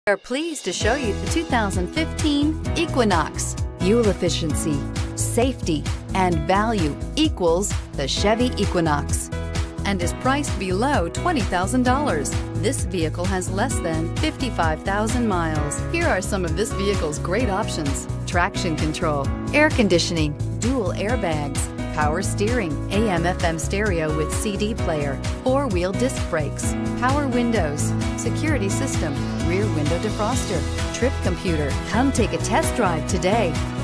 We are pleased to show you the 2015 Equinox. Fuel efficiency, safety, and value equals the Chevy Equinox and is priced below $20,000. This vehicle has less than 55,000 miles. Here are some of this vehicle's great options: traction control, air conditioning, dual airbags, power steering, AM/FM stereo with CD player, four-wheel disc brakes, power windows, security system, rear window defroster, trip computer. Come take a test drive today.